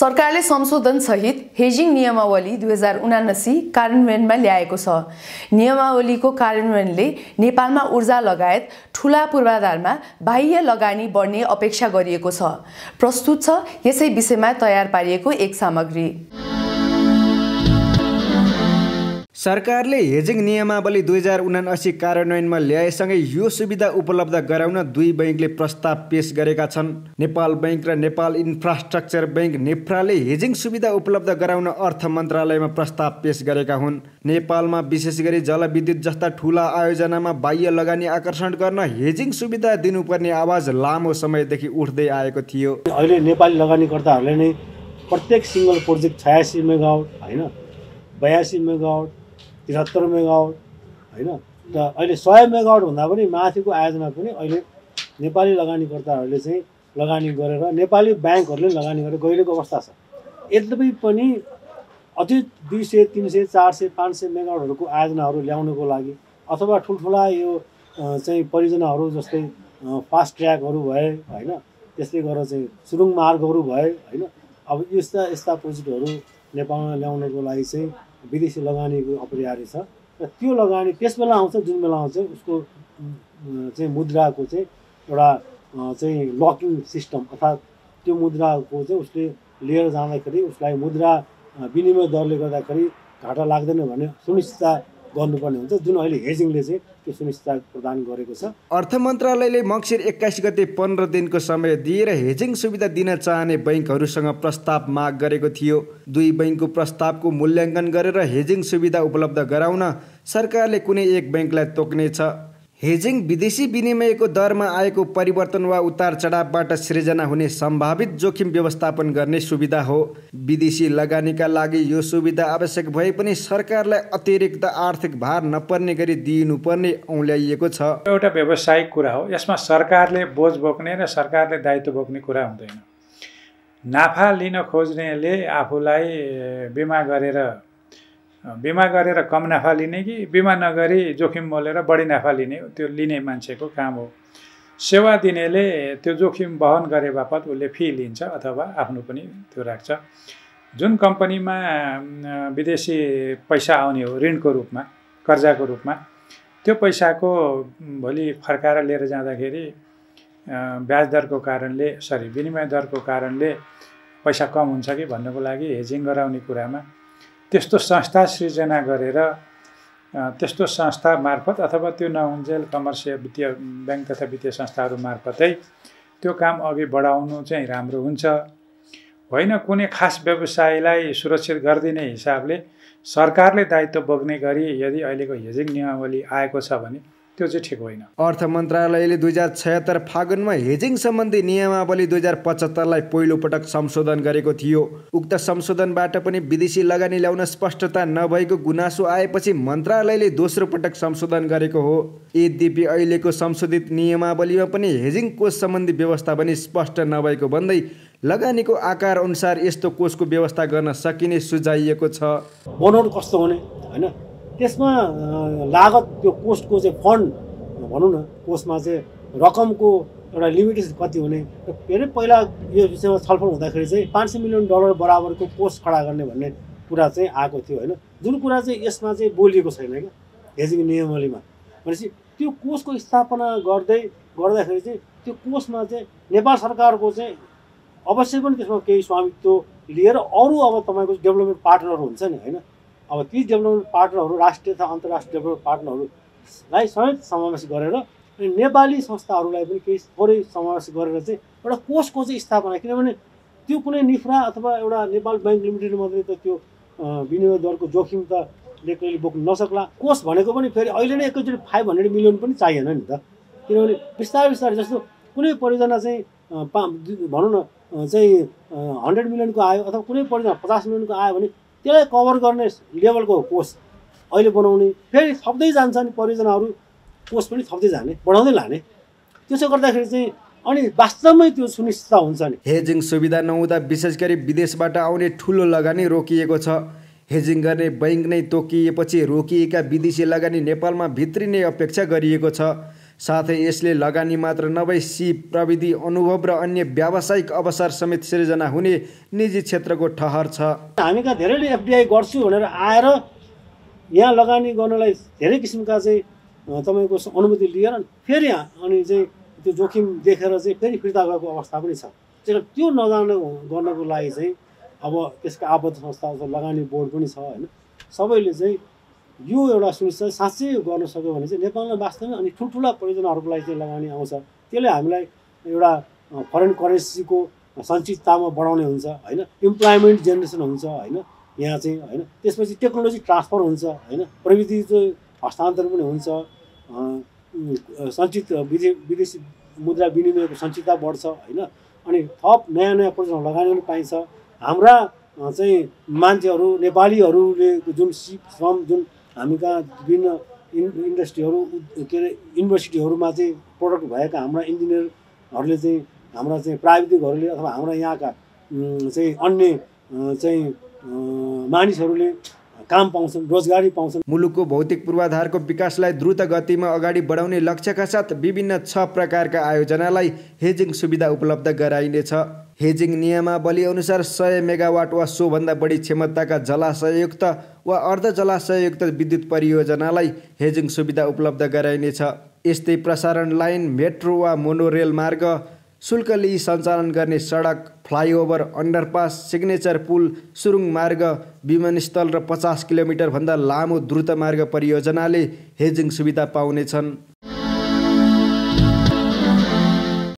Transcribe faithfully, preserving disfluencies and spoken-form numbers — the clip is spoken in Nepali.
सरकारले संशोधन सहित हेजिङ नियमावली दुई हजार उनासी कार्यान्वयनमा ल्याएको छ। नियमावलीको कार्यान्वयनले नेपालमा ऊर्जा लगायत ठूला पूर्वाधारमा बाह्य लगानी बढ्ने अपेक्षा गरिएको छ। प्रस्तुत छ यसै विषयमा तयार पारिएको एक सामग्री। सरकारले हेजिङ नियमावली दुई हजार उनासी कार्यान्वयनमा ल्याएसँगै यो सुविधा उपलब्ध गराउन दुई बैंकले प्रस्ताव पेश गरेका छन्। नेपाल बैंक र नेपाल इन्फ्रास्ट्रक्चर बैंक नेफ्राले हेजिङ सुविधा उपलब्ध गराउन अर्थ मन्त्रालयमा प्रस्ताव पेश गरेका हुन्। नेपालमा विशेष गरी जलविद्युत जस्ता ठूला आयोजनामा बाह्य लगानी आकर्षण गर्न हेजिङ सुविधा दिनुपर्ने आवाज लामो समयदेखि उठ्दै आएको थियो। अहिले नेपाली लगानीकर्ताहरूले नै प्रत्येक सिंगल प्रोजेक्ट छयासी मेगावाट होइन बयासी मेगावाट तिहत्तर मेगावाट होइन र अहिले सय मेगावाट भन्दा पनि माथिको आयोजना पनि अहिले नेपाली लगानीकर्ताहरूले चाहिँ लगानी गरेर नेपाली ब्याङ्कहरूले लगानी गरेर गइरहेको अवस्था छ। यद्यपि पनि अझै दुई सय तिन सय चार सय पाँच सय मेगावाटहरूको आयोजनाहरू ल्याउनको लागि अथवा ठुल्ठुला यो चाहिँ परियोजनाहरू जस्तै फास्ट ट्र्याकहरू भए होइन त्यस्तै गरेर चाहिँ सुरुङ मार्गहरू भए होइन अब यस्ता यस्ता प्रोजेक्टहरू नेपालमा ल्याउनको लागि चाहिँ विदेशी लगानीको अपरिहार्य छ र त्यो लगानी त्यस बेला आउँछ जुन बेला आउँछ उसको चाहिँ मुद्राको चाहिँ एउटा चाहिँ लकिङ सिस्टम अर्थात् त्यो मुद्राको चाहिँ उसले लिएर जाँदाखेरि उसलाई मुद्रा विनिमय दरले गर्दाखेरि घाटा लाग्दैन भन्ने सुनिश्चितता गर्नुपर्ने हुन्छ, जुन अहिले हेजिङले चाहिँ त्यो सुनिश्चितता प्रदान गरेको छ। अर्थ मन्त्रालयले मङ्सिर एक्काइस गते पन्ध्र दिनको समय दिएर हेजिङ सुविधा दिन चाहने बैंकहरूसँग प्रस्ताव माग गरेको थियो। दुई बैंकको प्रस्तावको मूल्याङ्कन गरेर हेजिङ सुविधा उपलब्ध गराउन सरकारले कुनै एक बैंकलाई तोक्नेछ। हेजिङ विदेशी विनिमयको दरमा आएको परिवर्तन वा उतार चढावबाट सृजना हुने सम्भावित जोखिम व्यवस्थापन गर्ने सुविधा हो। विदेशी लगानीका लागि यो सुविधा आवश्यक भए पनि सरकारलाई अतिरिक्त आर्थिक भार नपर्ने गरी दिइनुपर्ने औल्याइएको छ। एउटा व्यावसायिक कुरा हो, यसमा सरकारले बोझ बोक्ने र सरकारले दायित्व बोक्ने कुरा हुँदैन। नाफा लिन खोज्नेले आफूलाई बिमा गरेर बिमा गरेर कम नाफा लिने कि बिमा नगरी जोखिम मोलेर बढी नाफा लिने, त्यो लिने मान्छेको काम हो। सेवा दिनेले त्यो जोखिम वहन गरे बापत उसले फी लिन्छ अथवा आफ्नो पनि त्यो राख्छ। जुन कम्पनीमा विदेशी पैसा आउने हो ऋणको रूपमा कर्जाको रूपमा, त्यो पैसाको भोलि फर्काएर लिएर जाँदाखेरि ब्याज दरको कारणले सरी विनिमय दरको कारणले पैसा कम हुन्छ कि भन्नको लागि हेजिङ गराउने कुरामा त्यस्तो संस्था सृजना गरेर त्यस्तो संस्था मार्फत अथवा त्यो नहुन्जेल कमर्सियल वित्तीय ब्याङ्क तथा वित्तीय संस्थाहरू मार्फतै त्यो काम अघि बढाउनु चाहिँ राम्रो हुन्छ। होइन कुनै खास व्यवसायलाई सुरक्षित गरिदिने हिसाबले सरकारले दायित्व बोक्ने गरी यदि अहिलेको हेजिङ नियमावली आएको छ भने त्यो चाहिँ ठिक होइन। अर्थ मन्त्रालयले दुई हजार छयत्तर फागुनमा हेजिङ सम्बन्धी नियमावली दुई हजार पचहत्तरलाई पहिलो पटक संशोधन गरेको थियो। उक्त संशोधनबाट पनि विदेशी लगानी ल्याउन स्पष्टता नभएको गुनासो आएपछि मन्त्रालयले दोस्रो पटक संशोधन गरेको हो। यद्यपि अहिलेको संशोधित नियमावलीमा पनि हेजिङ कोष सम्बन्धी व्यवस्था पनि स्पष्ट नभएको भन्दै लगानीको आकार अनुसार यस्तो कोषको व्यवस्था गर्न सकिने सुझाइएको छ। बनोट कस्तो हुने होइन त्यसमा लागत त्यो कोषको चाहिँ फन्ड भनौँ न कोषमा चाहिँ रकमको एउटा लिमिटेसन कति हुने फेरि पहिला यो विषयमा छलफल हुँदाखेरि चाहिँ पाँच सय मिलियन डलर बराबरको कोष खडा गर्ने भन्ने कुरा चाहिँ आएको थियो होइन, जुन कुरा चाहिँ यसमा चाहिँ बोलिएको छैन क्या हेजिङ नियमावलीमा। भनेपछि त्यो कोषको स्थापना गर्दै गर्दाखेरि चाहिँ त्यो कोषमा चाहिँ नेपाल सरकारको चाहिँ अवश्य पनि त्यसमा केही स्वामित्व लिएर अरू अब तपाईँको डेभलपमेन्ट पार्टनरहरू हुन्छ नि होइन, अब ती डेभलपमेन्ट पार्टनरहरू राष्ट्रिय तथा अन्तर्राष्ट्रिय डेभलपमेन्ट पार्टनरहरूलाई समेत समावेश गरेर अनि नेपाली संस्थाहरूलाई पनि केही थोरै समावेश गरेर चाहिँ एउटा कोषको चाहिँ स्थापना, किनभने त्यो कुनै निफ्रा अथवा एउटा नेपाल ब्याङ्क लिमिटेड मात्रै त त्यो विनिमय दरको जोखिम त कहिले बोक्नु नसक्ला। कोष भनेको पनि फेरि अहिले नै एकैचोटि फाइभ हन्ड्रेड मिलियन पनि चाहिएन नि त, किनभने बिस्तारै बिस्तारै जस्तो कुनै परियोजना चाहिँ पा भनौँ न चाहिँ हन्ड्रेड मिलियनको आयो अथवा कुनै परियोजना पचास मिलियनको आयो भने त्यसलाई कभर गर्ने लेभलको कोष अहिले बनाउने, फेरि थप्दै जान्छ नि परियोजनाहरू कोष पनि थप्दै जाने बढाउँदै लाने, त्यसो गर्दाखेरि चाहिँ अनि वास्तवमै त्यो सुनिश्चित हुन्छ नि। हेजिङ सुविधा नहुँदा विशेष गरी विदेशबाट आउने ठुलो लगानी रोकिएको छ। हेजिङ गर्ने बैंक नै तोकिएपछि रोकिएका विदेशी लगानी नेपालमा भित्रिने अपेक्षा गरिएको छ। साथै यसले लगानी मात्र नभई सिप प्रविधि अनुभव र अन्य व्यावसायिक अवसर समेत सिर्जना हुने निजी क्षेत्रको ठहर छ। हामी कहाँ धेरैले एफडिआई गर्छु भनेर आएर यहाँ लगानी गर्नलाई धेरै किसिमका चाहिँ तपाईँको अनुमति लिएर फेरि अनि चाहिँ त्यो जोखिम देखेर चाहिँ फेरि फिर्ता गएको अवस्था पनि छ। त्यो नजानु गर्नको लागि चाहिँ अब त्यसका आबद्ध संस्था लगानी बोर्ड पनि छ होइन, सबैले चाहिँ यो एउटा सुनिश्चित साँच्चै गर्न सक्यो भने चाहिँ नेपालमा वास्तवमा अनि ठुल्ठुला परियोजनाहरूको लागि चाहिँ लगानी आउँछ। त्यसले हामीलाई एउटा फरेन करेन्सीको सञ्चिततामा बढाउने हुन्छ होइन, इम्प्लोइमेन्ट जेनेरेसन हुन्छ होइन यहाँ चाहिँ होइन, त्यसपछि टेक्नोलोजी ट्रान्सफर हुन्छ होइन, प्रविधि चाहिँ हस्तान्तरण पनि हुन्छ, सञ्चित विदेशी मुद्रा विनिमयको सञ्चितता बढ्छ होइन, अनि थप नयाँ नयाँ परियोजना लगानी पनि पाइन्छ। हाम्रा चाहिँ मान्छेहरू नेपालीहरूले जुन सिप श्रम जुन हामी कहाँ विभिन्न इन इन्डस्ट्रीहरू के अरे युनिभर्सिटीहरूमा चाहिँ प्रडक्ट भएका हाम्रा इन्जिनियरहरूले चाहिँ हाम्रा चाहिँ प्राविधिकहरूले अथवा हाम्रा यहाँका चाहिँ अन्य चाहिँ मानिसहरूले काम पाउँछन्, रोजगारी पाउँछन्। मुलुकको भौतिक पूर्वाधारको विकासलाई द्रुत गतिमा अगाडि बढाउने लक्ष्यका साथ विभिन्न छ प्रकारका आयोजनालाई हेजिङ सुविधा उपलब्ध गराइनेछ। हेजिङ नियमावली अनुसार सय मेगावाट वा सोभन्दा बढी क्षमताका जलाशययुक्त वा अर्ध जलाशययुक्त विद्युत परियोजनालाई हेजिङ सुविधा उपलब्ध गराइनेछ। यस्तै प्रसारण लाइन, मेट्रो वा मोनोरेल मार्ग, शुल्क लिई सञ्चालन गर्ने सडक, फ्लाइओभर, अन्डरपास, सिग्नेचर पुल, सुरुङ मार्ग, विमानस्थल र पचास किलोमिटरभन्दा लामो द्रुत मार्ग परियोजनाले हेजिङ सुविधा पाउनेछन्।